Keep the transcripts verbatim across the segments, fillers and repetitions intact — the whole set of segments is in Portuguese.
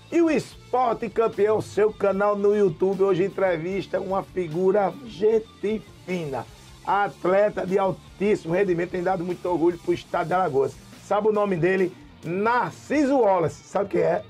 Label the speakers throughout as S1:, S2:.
S1: E o Esporte Campeão, seu canal no YouTube, hoje entrevista uma figura gente fina, atleta de altíssimo rendimento, tem dado muito orgulho para o estado de Alagoas. Sabe o nome dele? Narciso Wallace. Sabe o que é?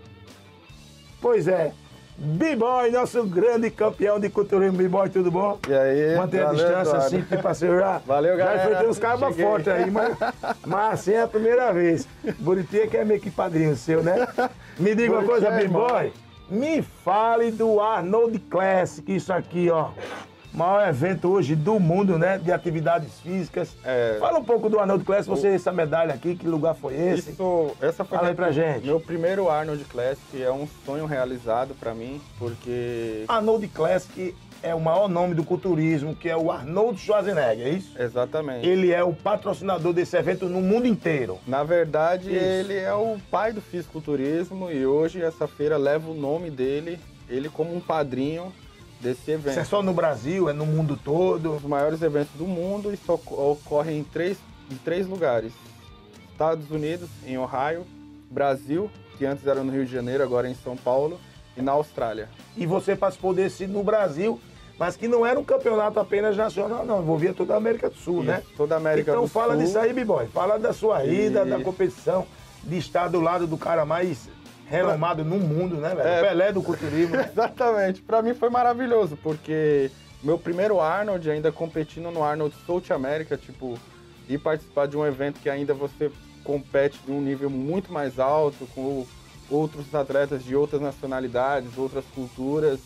S1: Pois é, B-Boy, nosso grande campeão de culturismo. B-Boy, tudo bom?
S2: E aí?
S1: Manter a distância assim, que parceiro já.
S2: Valeu, galera.
S1: Já enfrentei uns caras fortes aí, mas, mas assim é a primeira vez. Buriti é que é meio que padrinho seu, né? Me diga uma coisa, B-Boy. Me fale do Arnold Classic, isso aqui, ó. Maior evento hoje do mundo, né? De atividades físicas.
S2: É...
S1: Fala um pouco do Arnold Classic, você essa medalha aqui, que lugar foi esse?
S2: Isso, essa foi
S1: Fala aí pra gente.
S2: Meu primeiro Arnold Classic, é um sonho realizado pra mim, porque...
S1: Arnold Classic é o maior nome do culturismo, que é o Arnold Schwarzenegger, é isso?
S2: Exatamente.
S1: Ele é o patrocinador desse evento no mundo inteiro.
S2: Na verdade,
S1: Isso.
S2: ele é o pai do fisiculturismo e hoje essa feira leva o nome dele, ele como um padrinho desse evento.
S1: Isso é só no Brasil, é no mundo todo?
S2: Os maiores eventos do mundo e só ocorrem em três, em três lugares. Estados Unidos, em Ohio, Brasil, que antes era no Rio de Janeiro, agora é em São Paulo, e na Austrália.
S1: E você participou desse no Brasil, mas que não era um campeonato apenas nacional, não, envolvia toda a América do Sul,
S2: Isso,
S1: né?
S2: toda a América
S1: então
S2: do
S1: fala
S2: Sul.
S1: disso aí, B-Boy, fala da sua ida,
S2: E-
S1: da competição, de estar do lado do cara mais renomado no mundo, né, velho?
S2: É.
S1: Pelé do culturismo.
S2: Exatamente. Pra mim foi maravilhoso, porque meu primeiro Arnold, ainda competindo no Arnold South America, tipo, ir participar de um evento que ainda você compete de um nível muito mais alto, com outros atletas de outras nacionalidades, outras culturas.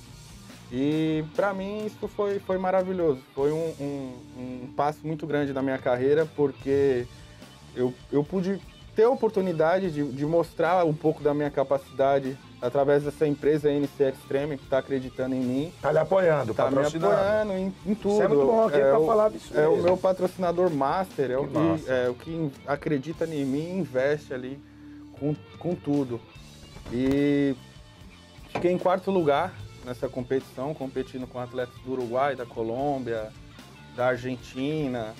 S2: E pra mim isso foi, foi maravilhoso. Foi um, um, um passo muito grande na minha carreira, porque eu, eu pude ter a oportunidade de, de mostrar um pouco da minha capacidade através dessa empresa N C Extreme, que está acreditando em mim.
S1: Tá lhe apoiando,
S2: Tá me
S1: patrocinando.
S2: apoiando em, em tudo.
S1: Isso é muito bom aqui pra
S2: o,
S1: falar disso
S2: É o
S1: mesmo.
S2: meu patrocinador master, é o,
S1: Que
S2: que,
S1: massa.
S2: é o que acredita em mim e investe ali com, com tudo. E fiquei em quarto lugar nessa competição, competindo com atletas do Uruguai, da Colômbia, da Argentina.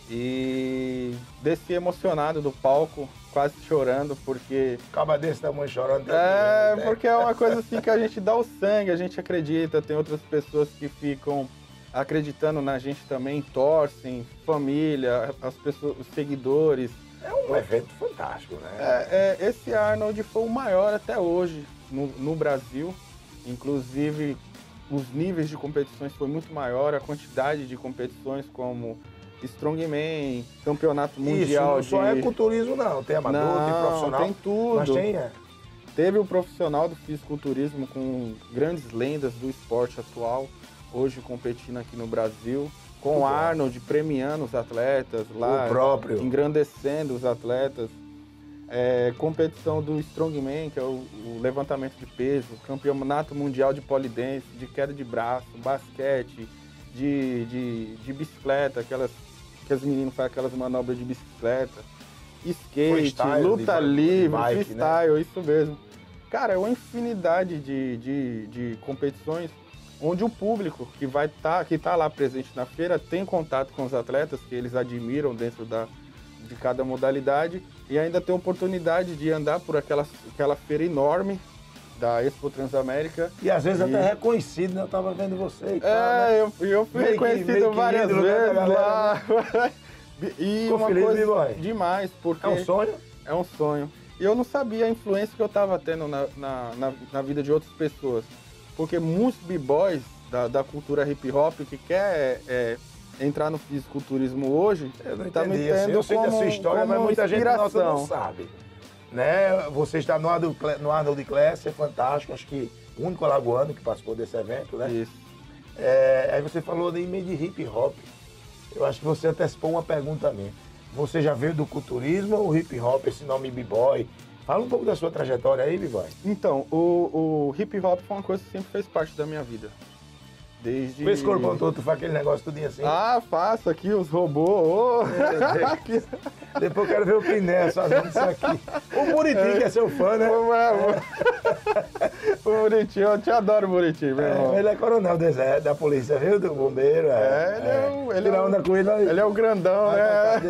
S2: E desci emocionado do palco, quase chorando, porque...
S1: Acaba desse tamanho chorando.
S2: É,
S1: né?
S2: porque é uma coisa assim que a gente dá o sangue, a gente acredita, tem outras pessoas que ficam acreditando na gente também, torcem, família, as pessoas, os seguidores.
S1: É um evento fantástico, né?
S2: É, é, esse Arnold foi o maior até hoje no, no Brasil, inclusive os níveis de competições foi muito maior, a quantidade de competições como Strongman, campeonato mundial
S1: Isso, não só
S2: de...
S1: é culturismo, não. Tem amador,
S2: Não,
S1: tem profissional.
S2: tem tudo.
S1: Mas tem, é.
S2: Teve o profissional do fisiculturismo com grandes lendas do esporte atual, hoje competindo aqui no Brasil, com
S1: Muito
S2: o
S1: bom.
S2: Arnold premiando os atletas lá,
S1: O próprio.
S2: engrandecendo os atletas. É, competição do Strongman, que é o, o levantamento de peso, campeonato mundial de polidense, de queda de braço, basquete, de, de, de bicicleta, aquelas que as meninas fazem aquelas manobras de bicicleta, skate,
S1: Freestyle,
S2: luta
S1: de-
S2: livre,
S1: de bike, né?
S2: freestyle, isso mesmo. Cara, é uma infinidade de, de, de competições onde o público que vai tá, que tá lá presente na feira tem contato com os atletas que eles admiram dentro da, de cada modalidade e ainda tem a oportunidade de andar por aquela, aquela feira enorme da Expo Transamérica.
S1: E às vezes
S2: E-
S1: até reconhecido, né? Eu tava vendo você e tal, né?
S2: É, eu, eu fui
S1: Meio que-
S2: reconhecido
S1: meio que
S2: várias
S1: ídolo, né,
S2: vezes
S1: da
S2: lá. E
S1: Ficou
S2: uma
S1: feliz,
S2: coisa
S1: B-Boy?
S2: demais, porque
S1: É um sonho?
S2: é um sonho. E eu não sabia a influência que eu estava tendo na, na, na, na vida de outras pessoas. Porque muitos b-boys da, da cultura hip hop que quer é, entrar no fisiculturismo hoje,
S1: Eu não
S2: tá me
S1: entendi. Assim,
S2: tendo
S1: eu sei da
S2: como-
S1: sua história, mas
S2: como
S1: muita gente nossa
S2: inspiração.
S1: não sabe. Né? Você está no Arnold, Cla- no Arnold Classic, é fantástico. Acho que o único alagoano que participou desse evento, né?
S2: Isso.
S1: É, aí você falou de meio de hip hop. Eu acho que você antecipou uma pergunta a mim. Você já veio do culturismo ou hip hop, esse nome B-Boy? Fala um pouco da sua trajetória aí, B-Boy.
S2: Então, o, o hip hop foi uma coisa que sempre fez parte da minha vida. Desde...
S1: Vê esse corpão todo, tu faz aquele negócio tudinho assim.
S2: Ah, faço aqui os robôs.
S1: É, Depois eu quero ver o Piné fazendo isso aqui. O Buriti, que é seu fã, né?
S2: O Bonitinho, eu te adoro, Bonitinho, meu irmão.
S1: É, ele é coronel do exército, da polícia, viu? Do bombeiro.
S2: É, ele é o- ele
S1: Tira
S2: é o-
S1: onda com ele aí.
S2: Ele é o grandão,
S1: Vai pra
S2: né?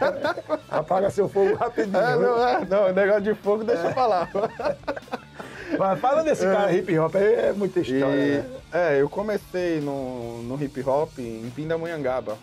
S1: cadeia. Apaga seu fogo rapidinho.
S2: É,
S1: viu?
S2: não, é, não, negócio de fogo deixa eu falar.
S1: Mas fala desse cara hip hop, é muita história,
S2: E,
S1: né?
S2: é, eu comecei no, no hip hop em Pindamonhangaba.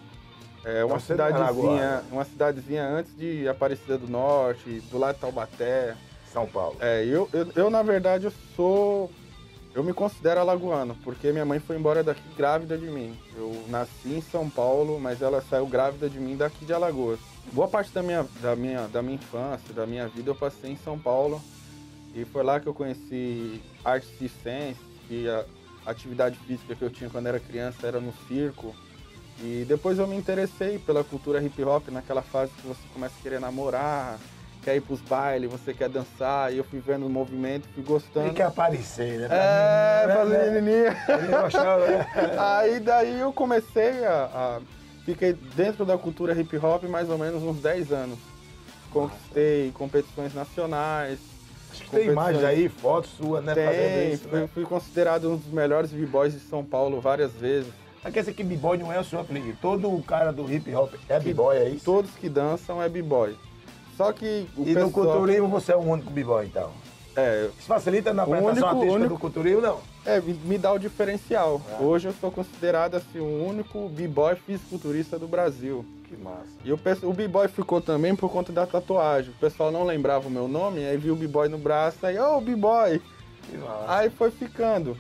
S2: É uma
S1: Você não é
S2: cidadezinha,
S1: lagoano.
S2: uma cidadezinha antes de Aparecida do Norte, do lado de Taubaté.
S1: São Paulo.
S2: É, eu, eu, eu, na verdade, eu sou... Eu me considero alagoano, porque minha mãe foi embora daqui grávida de mim. Eu nasci em São Paulo, mas ela saiu grávida de mim daqui de Alagoas. Boa parte da minha, da minha, da minha infância, da minha vida, eu passei em São Paulo. E foi lá que eu conheci artes circenses, que a atividade física que eu tinha quando era criança era no circo. E depois eu me interessei pela cultura hip hop, naquela fase que você começa a querer namorar, quer ir pros bailes, você quer dançar, e eu fui vendo o movimento, fui gostando.
S1: Tem que aparecer, né?
S2: É,
S1: Pra
S2: fazer
S1: né?
S2: menininha.
S1: Ele gostava, né?
S2: Aí daí eu comecei a, a... Fiquei dentro da cultura hip hop mais ou menos uns dez anos. Conquistei competições nacionais.
S1: Acho que tem imagens aí, fotos suas, né?
S2: Tem,
S1: Fazendo isso,
S2: fui,
S1: né?
S2: fui considerado um dos melhores b-boys de São Paulo várias vezes.
S1: Mas quer dizer que b-boy não é o seu apelido. Todo o cara do hip hop é b-boy, é isso?
S2: Todos que dançam é b-boy. Só que o
S1: E
S2: pessoal...
S1: no culturismo você é o único b-boy, então?
S2: É,
S1: Isso facilita na
S2: O
S1: apresentação
S2: único-
S1: artística
S2: único-
S1: do culturismo, não?
S2: é, me me dá o diferencial.
S1: Ah.
S2: Hoje eu sou considerado assim, o único b-boy fisiculturista do Brasil.
S1: Que massa.
S2: E o, pe- o b-boy ficou também por conta da tatuagem. O pessoal não lembrava o meu nome, aí viu o b-boy no braço, aí, ô, b-boy!
S1: Que massa.
S2: Aí foi ficando.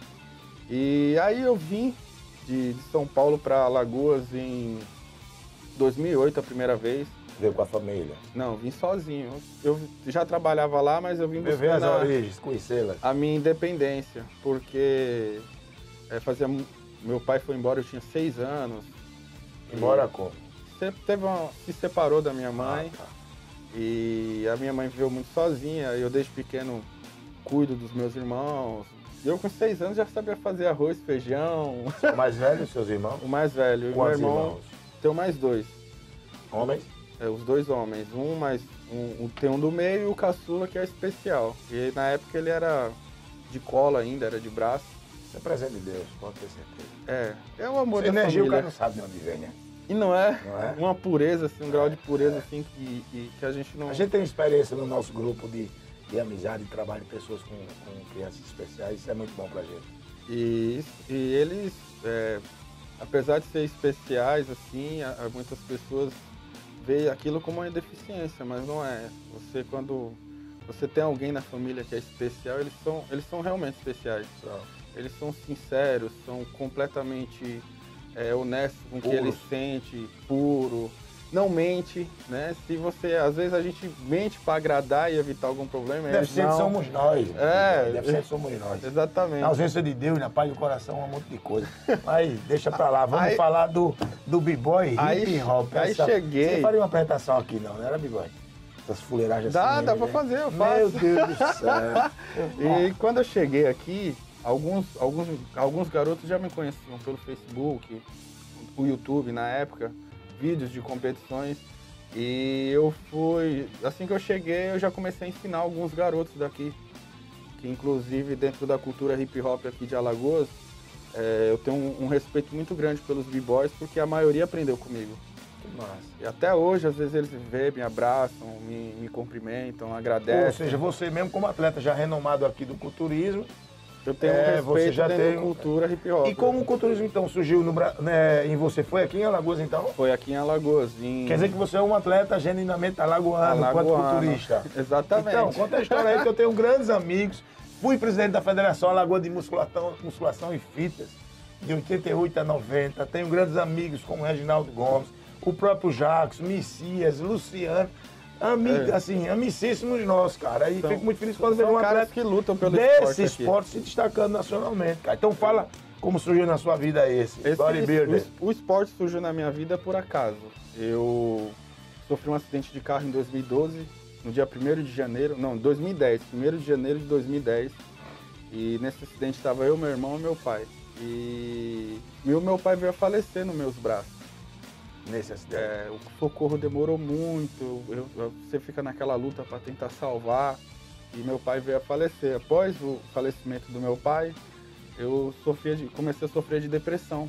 S2: E aí eu vim de, de São Paulo para Alagoas em dois mil e oito a primeira vez.
S1: Veio com a família.
S2: Não, vim sozinho. Eu já trabalhava lá, mas eu vim
S1: Ver as
S2: buscando a,
S1: origens, conhecê-las.
S2: a minha independência, porque é, fazia, mu- meu pai foi embora, eu tinha seis anos.
S1: Embora como?
S2: Se, teve uma, se separou da minha mãe.
S1: Ah, tá.
S2: E a minha mãe viveu muito sozinha, eu desde pequeno cuido dos meus irmãos. Eu com seis anos já sabia fazer arroz, feijão,
S1: O mais velho, seus irmãos?
S2: o mais velho. E meu
S1: Quantos
S2: irmão
S1: irmãos?
S2: tem mais dois,
S1: Homens?
S2: é, os dois homens. Um mais um, um- tem um do meio e o caçula que é especial. E na época ele era de cola ainda, era de braço.
S1: Isso é presente de Deus, pode ter certeza.
S2: É, é o amor
S1: Essa
S2: da
S1: energia o cara
S2: família.
S1: não sabe de onde vem, né?
S2: E não é,
S1: Não é?
S2: uma pureza, assim, um grau de pureza
S1: é.
S2: assim que, que, que a gente não...
S1: A gente tem experiência no nosso grupo de, de amizade, de trabalho de pessoas com, com crianças especiais, isso é muito bom pra gente.
S2: E, e eles, é, apesar de ser especiais, assim, a- a muitas pessoas veem aquilo como uma deficiência, mas não é. Você, quando você tem alguém na família que é especial, eles são, eles são realmente especiais.
S1: Então,
S2: Eles são sinceros, são completamente é, honestos com o que
S1: Puros.
S2: ele sente, puro, não mente, né? Se você, às vezes a gente mente para agradar e evitar algum problema, eles
S1: deficientes
S2: não.
S1: somos nós.
S2: É.
S1: Deficientes somos nós.
S2: Exatamente.
S1: Na ausência de Deus, na paz do coração, um monte de coisa. Mas deixa pra lá, vamos
S2: Aí-
S1: falar do, do b-boy
S2: Aí-
S1: hip hop.
S2: aí cheguei.
S1: Você não faria uma apresentação aqui não, não era b-boy? Essas fuleiragens
S2: Dá,
S1: assim.
S2: dá
S1: né?
S2: pra fazer, eu
S1: Meu
S2: faço.
S1: Deus do céu.
S2: E quando eu cheguei aqui, alguns, alguns, alguns garotos já me conheciam pelo Facebook, o YouTube na época, vídeos de competições. E eu fui, assim que eu cheguei, eu já comecei a ensinar alguns garotos daqui, que inclusive dentro da cultura hip hop aqui de Alagoas, é, eu tenho um, um respeito muito grande pelos b-boys, porque a maioria aprendeu comigo.
S1: Que massa.
S2: E até hoje, às vezes eles me veem, me abraçam, me, me cumprimentam, agradecem.
S1: Ou seja, você mesmo como atleta já renomado aqui do culturismo,
S2: Eu tenho
S1: É,
S2: um
S1: você
S2: respeito
S1: já
S2: dentro
S1: tem
S2: da
S1: um-
S2: cultura hip hop.
S1: e como o culturismo então surgiu no, Bra- né, em você? Foi aqui em Alagoas então?
S2: Foi aqui em Alagoas. Em...
S1: Quer dizer que você é um atleta genuinamente alagoano, quanto
S2: Alagoano.
S1: culturista.
S2: Exatamente.
S1: Então, conta a história aí que eu tenho grandes amigos. Fui presidente da Federação Alagoa de Musculação, Musculação e Fitness de oitenta e oito a noventa. Tenho grandes amigos como Reginaldo Gomes, o próprio Jackson, Messias, Luciano. Amigo,
S2: É.
S1: assim, amicíssimos nossos, cara. E
S2: São-
S1: fico muito feliz quando vejo
S2: São
S1: um
S2: caras
S1: atleta
S2: que lutam pelo
S1: desse
S2: esporte aqui.
S1: esporte se destacando nacionalmente, cara. Então fala como surgiu na sua vida esse,
S2: Esse,
S1: bodybuilder.
S2: o, o esporte surgiu na minha vida por acaso. Eu sofri um acidente de carro em dois mil e doze, no dia primeiro de janeiro, não, dois mil e dez, primeiro de janeiro de dois mil e dez. E nesse acidente estava eu, meu irmão e meu pai. E, e o meu pai veio a falecer nos meus braços.
S1: Nesse acidente.
S2: É, o socorro demorou muito, eu- eu- você fica naquela luta para tentar salvar. E meu pai veio a falecer. Após o falecimento do meu pai, eu sofria de, comecei a sofrer de depressão.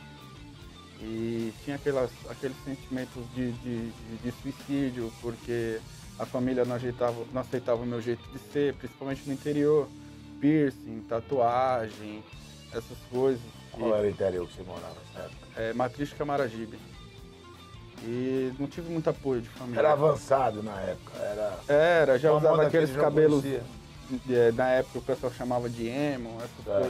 S2: E tinha aquelas, aqueles sentimentos de, de, de- de suicídio, porque a família não, ajeitava, não aceitava o meu jeito de ser, principalmente no interior. piercing, tatuagem, essas coisas.
S1: Qual era o interior que você morava nessa época?
S2: É, Matriz de Camaragibe. E não tive muito apoio de família.
S1: Era avançado na época, era...
S2: Era, já
S1: uma
S2: usava
S1: moda que
S2: aqueles
S1: eles não
S2: cabelos,
S1: conheciam.
S2: é, na época o pessoal chamava de emo, essas
S1: É.
S2: coisas.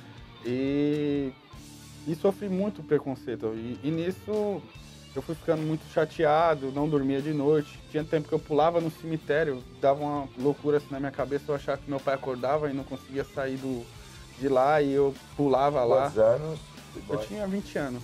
S2: E, e sofri muito preconceito. E, e nisso eu fui ficando muito chateado, não dormia de noite. Tinha tempo que eu pulava no cemitério, dava uma loucura assim na minha cabeça, eu achava que meu pai acordava e não conseguia sair do, de lá e eu pulava lá.
S1: Quantos anos?
S2: Eu tinha vinte anos.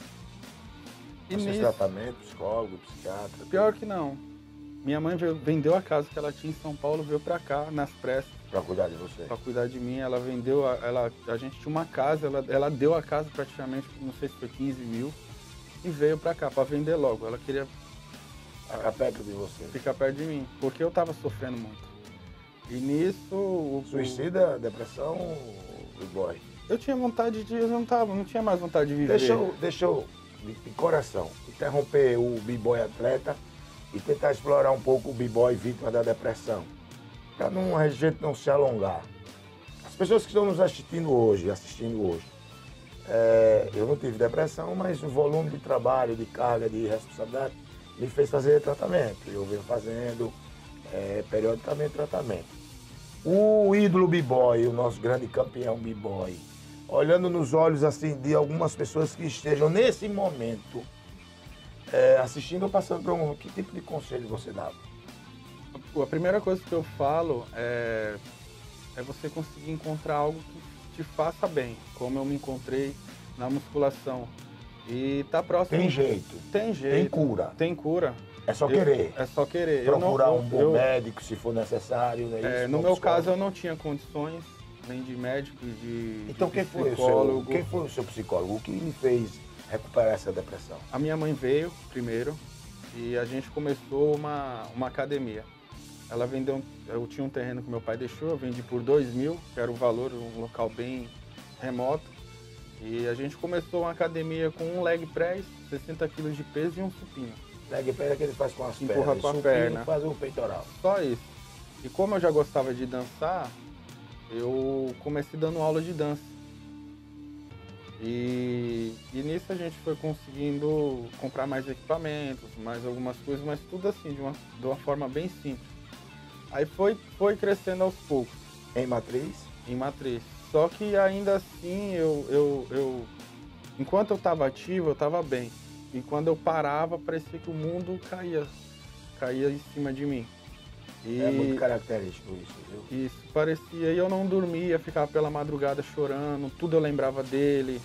S2: E
S1: Você
S2: nisso,
S1: tratamento, psicólogo, psiquiatra?
S2: pior
S1: tudo?
S2: que não. Minha mãe veio- vendeu a casa que ela tinha em São Paulo, veio pra cá, nas pressas,
S1: Pra cuidar de você.
S2: pra cuidar de mim. Ela vendeu, a, ela, a gente tinha uma casa, ela, ela deu a casa praticamente, não sei se foi quinze mil, e veio pra cá, pra vender logo. Ela queria
S1: Ficar perto de você.
S2: ficar perto de mim, porque eu tava sofrendo muito. E nisso... o-
S1: Suicida, depressão, o boy.
S2: Eu tinha vontade de... Eu não tava, não tinha mais vontade de viver.
S1: Deixa eu, deixa eu, de, de coração, interromper o b-boy atleta e tentar explorar um pouco o b-boy vítima da depressão. Para não, a gente não se alongar. As pessoas que estão nos assistindo hoje, assistindo hoje, é, eu não tive depressão, mas o volume de trabalho, de carga, de responsabilidade me fez fazer tratamento. Eu venho fazendo é, periodicamente tratamento. O ídolo b-boy, o nosso grande campeão b-boy, olhando nos olhos assim de algumas pessoas que estejam nesse momento é, assistindo ou passando por um, que tipo de conselho você dava?
S2: A primeira coisa que eu falo é, é você conseguir encontrar algo que te faça bem, como eu me encontrei na musculação. E tá próximo.
S1: Tem jeito,
S2: Tem jeito.
S1: tem cura,
S2: Tem cura.
S1: é só
S2: Eu-
S1: querer.
S2: É só querer. Eu
S1: Procurar
S2: não-
S1: um bom
S2: eu-
S1: médico se for necessário. Né?
S2: é,
S1: Isso,
S2: no
S1: bom
S2: meu
S1: psicólogo.
S2: caso, eu não tinha condições, nem de médico, de
S1: Então
S2: de
S1: quem foi, o seu,
S2: psicólogo.
S1: quem foi o seu psicólogo? O que lhe fez recuperar essa depressão?
S2: A minha mãe veio primeiro e a gente começou uma, uma academia. Ela vendeu, eu tinha um terreno que meu pai deixou, eu vendi por dois mil, que era o valor, um local bem remoto. E a gente começou uma academia com um leg press, sessenta quilos de peso e um supino.
S1: Leg press que ele faz com as
S2: Empurra
S1: pernas,
S2: com a
S1: supino
S2: perna.
S1: faz o peitoral.
S2: Só isso. E como eu já gostava de dançar, eu comecei dando aula de dança. E, e nisso a gente foi conseguindo comprar mais equipamentos, mais algumas coisas, mas tudo assim, de uma, de uma forma bem simples. Aí foi, foi crescendo aos poucos,
S1: Em matriz?
S2: em matriz. Só que ainda assim, eu, eu, eu enquanto eu estava ativo, eu estava bem. E quando eu parava, parecia que o mundo caía, caía em cima de mim. E
S1: É muito característico isso, viu?
S2: isso, parecia, e eu não dormia, ficava pela madrugada chorando, tudo eu lembrava dele.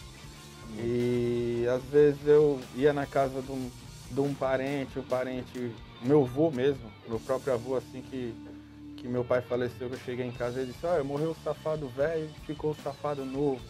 S2: E às vezes eu ia na casa de um, de um parente, o parente, meu avô mesmo, meu próprio avô, assim que, que meu pai faleceu, que eu cheguei em casa, ele disse, ah, morreu o safado velho, ficou o safado novo.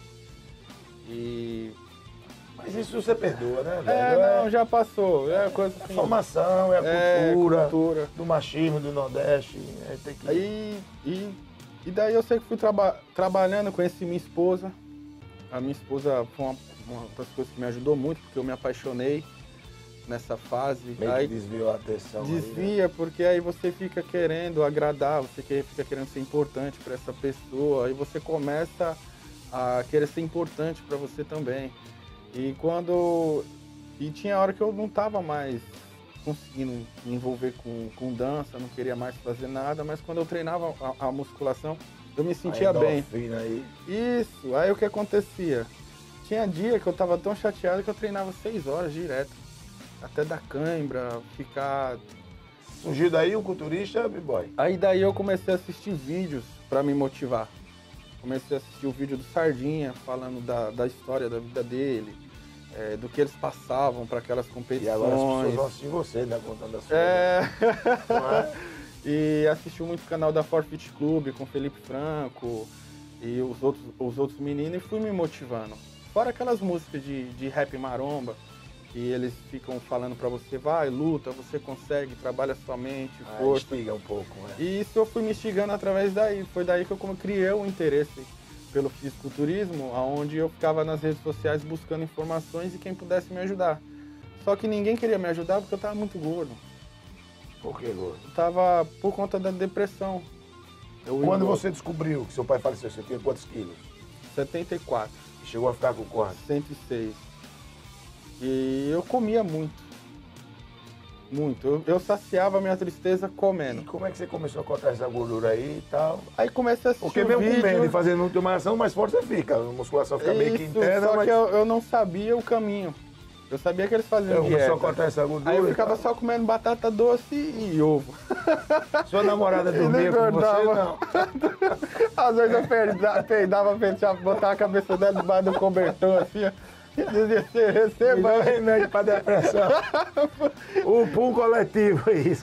S2: E...
S1: Mas isso você perdoa, né, velho?
S2: É, não, já passou, é coisa
S1: a
S2: assim.
S1: formação, é a
S2: É,
S1: cultura,
S2: cultura.
S1: do machismo do Nordeste. É, tem que...
S2: Aí, e, e daí eu sei que fui traba trabalhando, conheci minha esposa. A minha esposa foi uma, uma das coisas que me ajudou muito, porque eu me apaixonei nessa fase.
S1: Meio
S2: Aí
S1: que desviou a atenção. aí, né?
S2: desvia, porque aí você fica querendo agradar, você que- fica querendo ser importante para essa pessoa, aí você começa a querer ser importante para você também. E quando... E tinha hora que eu não tava mais conseguindo me envolver com, com dança, não queria mais fazer nada, mas quando eu treinava a, a musculação, eu me sentia
S1: A
S2: bem.
S1: endorfina Aí.
S2: Isso, aí o que acontecia? Tinha dia que eu tava tão chateado que eu treinava seis horas direto. Até dar cãibra, ficar...
S1: Surgiu daí o culturista, B-Boy.
S2: Aí daí eu comecei a assistir vídeos pra me motivar. Comecei a assistir o vídeo do Sardinha, falando da, da história da vida dele, é, do que eles passavam para aquelas
S1: E
S2: competições.
S1: agora as pessoas vão assistir você, né? Contando a sua.
S2: É.
S1: Não é?
S2: E assisti muito o canal da Forfeit Club com Felipe Franco e os outros, os outros meninos e fui me motivando. Fora aquelas músicas de, de rap maromba, que eles ficam falando pra você, vai, luta, você consegue, trabalha sua mente,
S1: Ah,
S2: força.
S1: instiga um pouco, né?
S2: E isso eu fui me instigando através daí. Foi daí que eu como criei o interesse pelo fisiculturismo, onde eu ficava nas redes sociais buscando informações e quem pudesse me ajudar. Só que ninguém queria me ajudar porque eu tava muito gordo.
S1: Por que, gordo?
S2: Eu tava por conta da depressão. Eu
S1: Quando
S2: engordo.
S1: você descobriu que seu pai faleceu, você tinha quantos quilos?
S2: setenta e quatro.
S1: E chegou a ficar com quanto?
S2: cento e seis. E eu comia muito. Muito. Eu, eu saciava a minha tristeza
S1: E
S2: comendo.
S1: como é que você começou a cortar essa gordura aí e tal?
S2: Aí comecei a assistir
S1: Porque
S2: o
S1: mesmo com
S2: vídeo.
S1: medo de fazer muita malhação, mais forte você fica. A musculação fica meio que
S2: Isso,
S1: interna,
S2: só
S1: mas
S2: que eu, eu não sabia o caminho. Eu sabia que eles faziam
S1: eu começou
S2: dieta.
S1: a cortar essa gordura.
S2: Aí eu
S1: e
S2: ficava
S1: tal.
S2: só comendo batata doce e ovo.
S1: Sua namorada
S2: Ele
S1: dormia com você?
S2: engordava.
S1: Não.
S2: Às vezes eu perda- peidava, pensava, botar a cabeça dela debaixo do cobertor, assim, ó. E dizia assim, receba.
S1: Melhor remédio para depressão. O pum coletivo, é isso.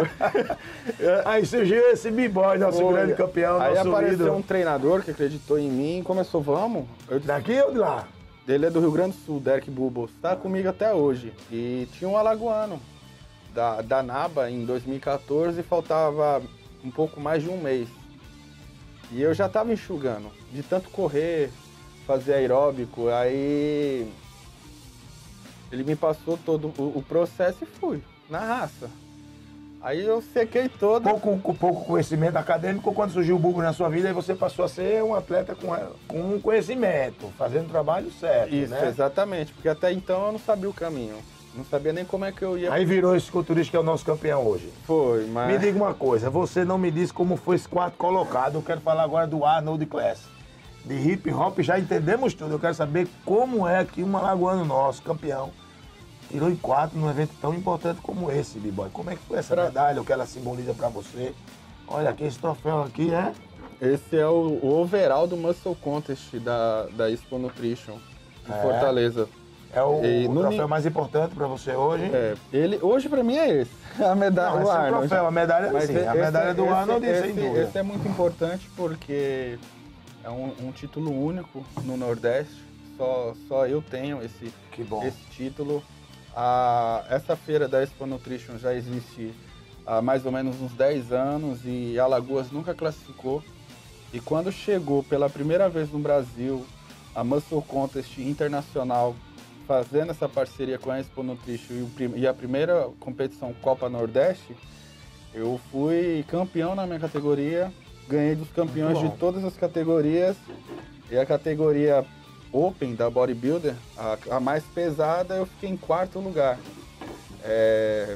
S1: Aí surgiu esse b-boy, nosso
S2: Foi.
S1: grande campeão,
S2: Aí
S1: nosso
S2: apareceu
S1: ídolo.
S2: um treinador que acreditou em mim e começou, vamos. Eu disse,
S1: Daqui ou de lá?
S2: ele é do Rio Grande do Sul, Derek Bubbles, tá comigo até hoje. E tinha um alagoano da, da Naba em dois mil e quatorze e faltava um pouco mais de um mês. E eu já tava enxugando, de tanto correr, fazer aeróbico, aí ele me passou todo o, o processo e fui, na raça. Aí eu sequei todo.
S1: Pouco, com pouco conhecimento acadêmico, quando surgiu o Bubo na sua vida, aí você passou a ser um atleta com, com conhecimento, fazendo o trabalho certo,
S2: Isso,
S1: né?
S2: exatamente, porque até então eu não sabia o caminho. Não sabia nem como é que eu ia.
S1: Aí virou esse culturista que é o nosso campeão hoje.
S2: Foi, mas.
S1: Me diga uma coisa, você não me disse como foi esse quarto colocado, eu quero falar agora do Arnold Class. De hip hop já entendemos tudo, eu quero saber como é que um alagoano nosso, campeão, tirou em quatro num evento tão importante como esse, B-Boy. Como é que foi essa
S2: Pra-
S1: medalha, o que ela simboliza pra você? Olha aqui, esse troféu aqui é...
S2: Esse é o, o overall do Muscle Contest da, da Expo Nutrition, de
S1: É.
S2: Fortaleza.
S1: É o,
S2: E
S1: o
S2: no
S1: troféu
S2: ni-
S1: mais importante pra você hoje.
S2: É, ele, hoje pra mim é esse, a medalha
S1: Não,
S2: do
S1: esse é o
S2: Arnold.
S1: troféu, a medalha
S2: Mas
S1: sim,
S2: esse-
S1: a medalha do
S2: esse-
S1: Arnold,
S2: esse,
S1: sem dúvida.
S2: Esse é muito importante porque é um, um título único no Nordeste, só, só eu tenho esse,
S1: Que bom.
S2: esse título. A, essa feira da Expo Nutrition já existe há mais ou menos uns dez anos e Alagoas nunca classificou. E quando chegou pela primeira vez no Brasil a Muscle Contest Internacional, fazendo essa parceria com a Expo Nutrition e, o prim- e a primeira competição Copa Nordeste, eu fui campeão na minha categoria, ganhei dos campeões
S1: Muito
S2: de
S1: bom.
S2: todas as categorias e a categoria Open da Bodybuilder, a, a mais pesada, eu fiquei em quarto lugar. É,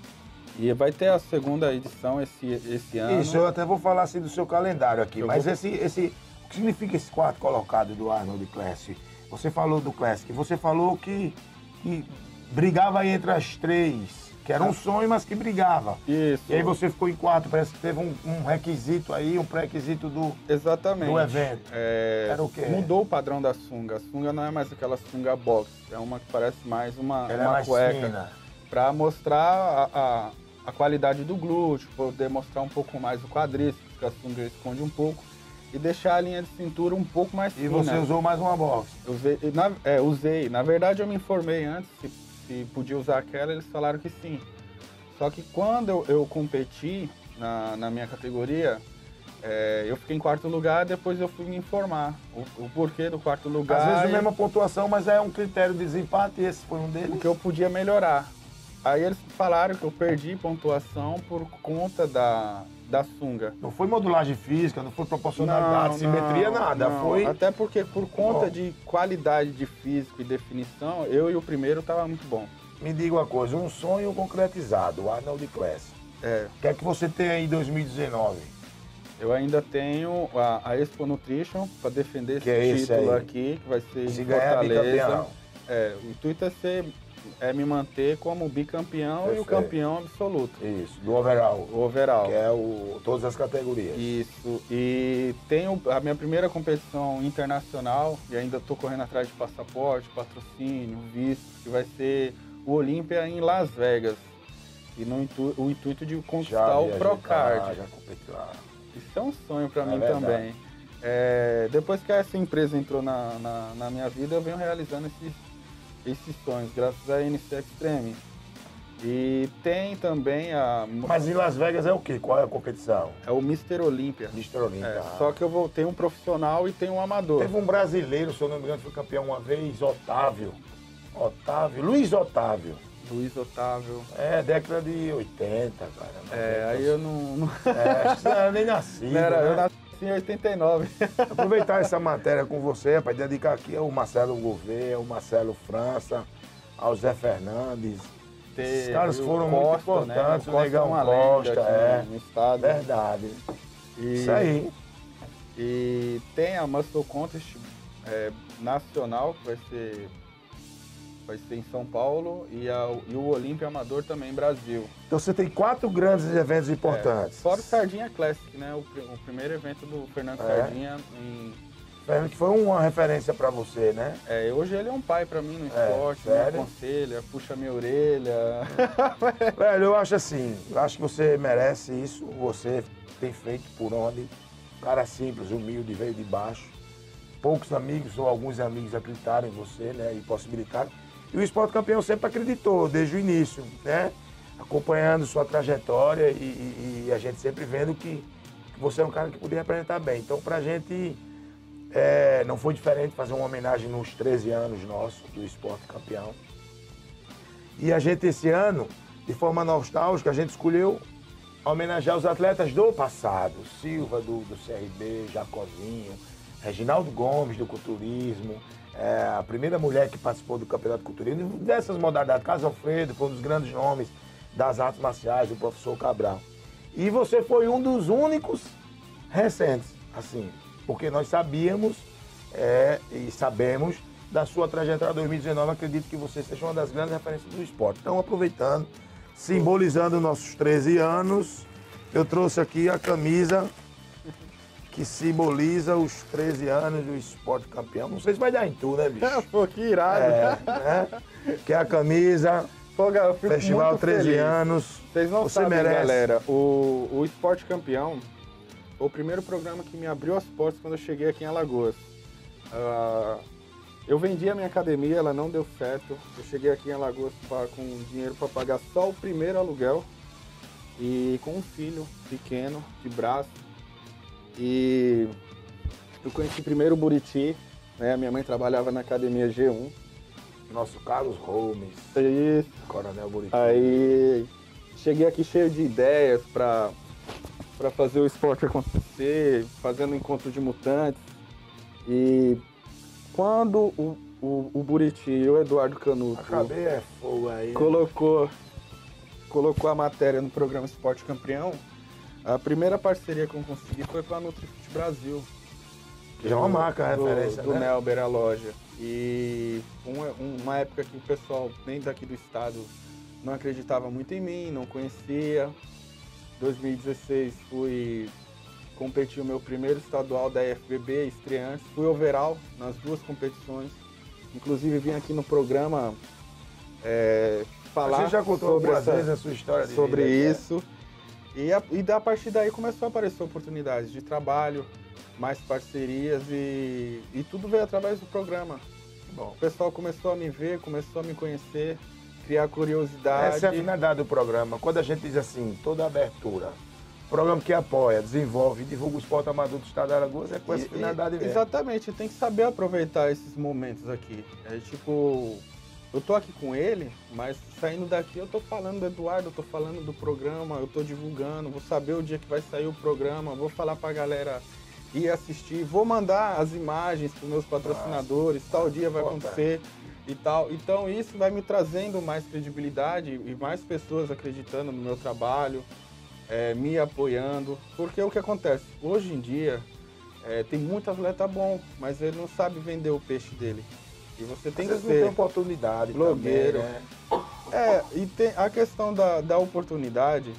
S2: e vai ter a segunda edição esse, esse ano.
S1: Isso, eu até vou falar assim do seu calendário aqui,
S2: Eu
S1: mas
S2: vou-
S1: esse, esse, o que significa esse quarto colocado do Arnold Classic? Você falou do Classic, você falou que, que brigava aí entre as três, que era um sonho, mas que brigava.
S2: Isso.
S1: E aí você ficou em quarto, parece que teve um, um requisito aí, um pré-requisito do...
S2: Exatamente.
S1: do evento.
S2: É,
S1: Era o quê?
S2: Mudou o padrão da sunga. A sunga não é mais aquela sunga box, é uma que parece mais uma,
S1: Ela é
S2: uma
S1: mais
S2: cueca.
S1: fina.
S2: Para mostrar a, a, a qualidade do glúteo, poder mostrar um pouco mais o quadríceps, que a sunga esconde um pouco, e deixar a linha de cintura um pouco mais
S1: E
S2: fina.
S1: você usou mais uma box.
S2: Eu usei, na, é, usei. Na verdade, eu me informei antes se, se podia usar aquela, eles falaram que sim. Só que quando eu, eu competi na, na minha categoria, é, eu fiquei em quarto lugar, depois eu fui me informar o, o porquê do quarto lugar.
S1: Às vezes a
S2: e
S1: mesma pontuação, mas é um critério de desempate e esse foi um deles.
S2: o que eu podia melhorar. Aí eles falaram que eu perdi pontuação por conta da, da sunga.
S1: Não foi modulagem física, não foi proporcionalidade, simetria, nada.
S2: não.
S1: Foi...
S2: Até porque por conta
S1: Bom.
S2: de qualidade de físico e definição, eu e o primeiro tava muito bom.
S1: Me diga uma coisa, um sonho concretizado, o Arnold Class.
S2: É,
S1: O que é que você tem aí em dois mil e dezenove?
S2: eu ainda tenho a, a Expo Nutrition para defender esse
S1: Que é esse
S2: título
S1: aí?
S2: aqui, que vai ser
S1: Se
S2: em
S1: ganhar
S2: Fortaleza.
S1: bicampeão.
S2: É, o intuito é, ser, é me manter como bicampeão e o
S1: Perfeito.
S2: campeão absoluto,
S1: Isso, do overall,
S2: o overall.
S1: que é o, todas as categorias.
S2: Isso, e tenho a minha primeira competição internacional e ainda estou correndo atrás de passaporte, patrocínio, visto, que vai ser o Olímpia em Las Vegas. E no intu o intuito de conquistar o
S1: viajei
S2: Procard.
S1: pra lá, já competi lá.
S2: Isso é um sonho para
S1: É
S2: mim
S1: verdade.
S2: também. É, depois que essa empresa entrou na, na, na minha vida, eu venho realizando esses, esses sonhos, graças à N C Extreme. E tem também a,
S1: Mas em Las Vegas é o quê? Qual é a competição?
S2: é o mister Olímpia.
S1: mister Olímpia.
S2: É, só que eu vou ter um profissional e tem um amador.
S1: Teve um brasileiro, se eu não me engano, foi campeão uma vez, Otávio. Otávio, Luiz Otávio.
S2: Luiz Otávio.
S1: É, década de oitenta, cara.
S2: É, aí eu não... não...
S1: É, acho que você não era nem nascido,
S2: Não era,
S1: né?
S2: eu nasci em oitenta e nove.
S1: Aproveitar essa matéria com você, para dedicar aqui ao Marcelo Gouveia, ao Marcelo França, ao Zé Fernandes. Esses caras foram
S2: Costa,
S1: muito importantes,
S2: né?
S1: o Negão
S2: Costa,
S1: Costa, é.
S2: no estado.
S1: Verdade.
S2: E,
S1: Isso aí.
S2: E tem a Muscle Contest é, nacional, que vai ser, vai ser em São Paulo, e, a, e o Olímpia Amador também em Brasil.
S1: Então você tem quatro grandes eventos importantes.
S2: É, fora o Sardinha Classic, né? O, o primeiro evento do Fernando
S1: É.
S2: Sardinha em...
S1: Fernando, que foi uma referência para você, né?
S2: É, hoje ele é um pai pra mim no
S1: É,
S2: esporte, me
S1: sério?
S2: aconselha, puxa minha orelha.
S1: Velho, eu acho assim, eu acho que você merece isso, você tem feito por onde. Cara simples, humilde, veio de baixo. Poucos amigos ou alguns amigos acreditaram em você, né? E possibilitaram. E o Esporte Campeão sempre acreditou, desde o início, né? Acompanhando sua trajetória e, e- e a gente sempre vendo que, que você é um cara que podia representar bem. Então, pra gente, é, não foi diferente fazer uma homenagem nos treze anos nossos do Esporte Campeão. E a gente, esse ano, de forma nostálgica, a gente escolheu homenagear os atletas do passado. Silva, do, do C R B, Jacozinho, Reginaldo Gomes, do culturismo, é, a primeira mulher que participou do Campeonato de Culturismo, dessas modalidades. Carlos Alfredo foi um dos grandes nomes das artes marciais, o professor Cabral. E você foi um dos únicos recentes, assim, porque nós sabíamos é, e sabemos da sua trajetória dois mil e dezenove, acredito que você seja uma das grandes referências do esporte. Então, aproveitando, simbolizando nossos treze anos, eu trouxe aqui a camisa que simboliza os treze anos do Esporte Campeão. Não sei se vai dar em tudo, né, bicho?
S2: Pô, que irado.
S1: É, né? Que é a camisa,
S2: Pô, cara, eu fico
S1: Festival
S2: muito
S1: treze
S2: feliz.
S1: anos.
S2: Vocês não
S1: Você
S2: sabem,
S1: merece.
S2: galera, o, o Esporte Campeão foi o primeiro programa que me abriu as portas quando eu cheguei aqui em Alagoas. Ah, eu vendi a minha academia, ela não deu certo. Eu cheguei aqui em Alagoas pra, com dinheiro para pagar só o primeiro aluguel e com um filho pequeno, de braço. E eu conheci primeiro o Buriti, né? Minha mãe trabalhava na academia G um.
S1: Nosso Carlos Holmes,
S2: E
S1: Coronel Buriti.
S2: aí cheguei aqui cheio de ideias para para fazer o esporte acontecer, fazendo encontro de mutantes. E quando o, o, o Buriti e o Eduardo Canuto
S1: Acabei é fogo aí. né?
S2: colocou, colocou a matéria no programa Esporte Campeão, a primeira parceria que eu consegui foi com a NutriFit Brasil.
S1: Que é uma marca,
S2: do,
S1: referência,
S2: do
S1: né?
S2: Nelber, a loja. E uma, uma época que o pessoal nem daqui do estado não acreditava muito em mim, não conhecia. dois mil e dezesseis fui competir o meu primeiro estadual da I F B B, estreante. Fui overall nas duas competições. Inclusive vim aqui no programa é, falar
S1: Você já contou
S2: sobre,
S1: algumas
S2: essa,
S1: vezes a sua história de
S2: sobre
S1: vida, né?
S2: isso. E a, e da partir daí começou a aparecer oportunidades de trabalho, mais parcerias e, e tudo veio através do programa.
S1: Bom,
S2: O pessoal começou a me ver, começou a me conhecer, criar curiosidade.
S1: essa é a finalidade do programa. Quando a gente diz assim, toda abertura, programa que apoia, desenvolve e divulga o esporte amador do estado de Alagoas, é com essa
S2: E-
S1: finalidade
S2: e-
S1: mesmo.
S2: Exatamente, tem que saber aproveitar esses momentos aqui. É tipo, eu tô aqui com ele, mas saindo daqui eu tô falando do Eduardo, eu tô falando do programa, eu tô divulgando, vou saber o dia que vai sair o programa, vou falar pra galera ir assistir, vou mandar as imagens pros meus patrocinadores, tal dia vai
S1: Importante.
S2: acontecer e tal. Então isso vai me trazendo mais credibilidade e mais pessoas acreditando no meu trabalho, é, me apoiando. Porque o que acontece? Hoje em dia, é, tem muito atleta bom, mas ele não sabe vender o peixe dele. E você tem
S1: Às
S2: que
S1: vezes não tem
S2: ser
S1: oportunidade
S2: blogueiro.
S1: também, né?
S2: É, e tem a questão da, da oportunidade.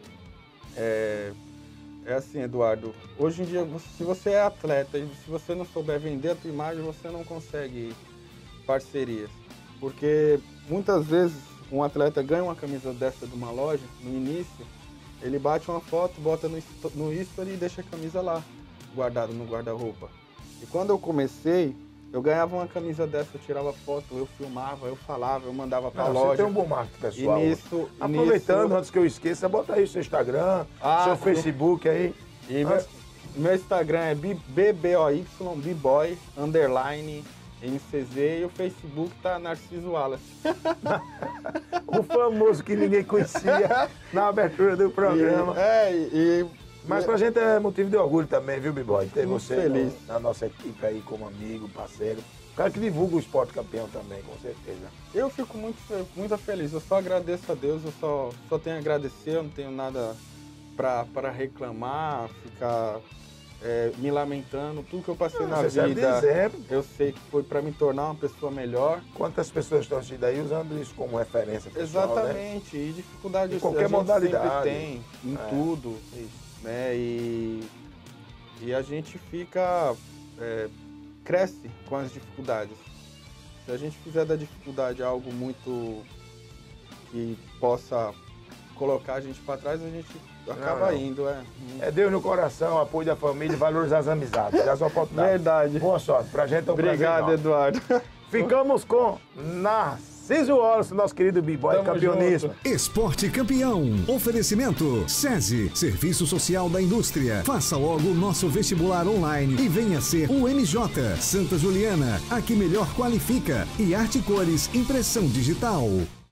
S2: É, é assim, Eduardo. Hoje em dia, você- se você é atleta e se você não souber vender a tua imagem, você não consegue parcerias. Porque muitas vezes um atleta ganha uma camisa dessa de uma loja, no início, ele bate uma foto, bota no, histo- no history e deixa a camisa lá, guardada no guarda-roupa. E quando eu comecei, eu ganhava uma camisa dessa, eu tirava foto, eu filmava, eu falava, eu mandava pra
S1: Não, você
S2: loja.
S1: tem um bom marketing
S2: E
S1: pessoal.
S2: nisso, e
S1: Aproveitando,
S2: nisso-
S1: antes que eu esqueça, bota aí o seu Instagram,
S2: Ah,
S1: seu
S2: sim.
S1: Facebook aí.
S2: E meu,
S1: Antes-
S2: meu Instagram é B B O Y, B-Boy, underline, N C Z, e o Facebook tá Narciso Wallace.
S1: O famoso que ninguém conhecia na abertura do programa.
S2: E, é, e...
S1: Mas pra gente é motivo de orgulho também, viu, B-Boy? Ter
S2: Muito
S1: você
S2: feliz.
S1: no, na nossa equipe aí como amigo, parceiro. O cara que divulga o esporte campeão também, com certeza.
S2: Eu fico muito, muito feliz, eu só agradeço a Deus, eu só, só tenho a agradecer, eu não tenho nada para reclamar, ficar é, me lamentando. Tudo que eu passei
S1: Não,
S2: na
S1: você serve de
S2: vida,
S1: exemplo.
S2: eu sei que foi para me tornar uma pessoa melhor.
S1: Quantas pessoas estão assistindo aí usando isso como referência pessoal, né?
S2: Exatamente, e dificuldade
S1: Em qualquer
S2: a gente
S1: modalidade.
S2: sempre tem, em
S1: É,
S2: tudo,
S1: isso.
S2: né? E, e a gente fica, é, cresce com as dificuldades. Se a gente fizer da dificuldade algo muito que possa colocar a gente para trás, a gente acaba
S1: Não, não.
S2: indo, é.
S1: É Deus no coração, apoio da família, valorizar as amizades, as oportunidades.
S2: Verdade.
S1: Boa sorte. Pra gente é um
S2: Obrigado,
S1: prazer enorme.
S2: Eduardo.
S1: Ficamos com Narciso Wallace, nosso querido B-Boy,
S2: Tamo
S1: campeonismo.
S2: junto.
S3: Esporte Campeão. Oferecimento SESI, Serviço Social da Indústria. Faça logo o nosso vestibular online e venha ser o M J. Santa Juliana, a que melhor qualifica. E Arte Cores, impressão digital.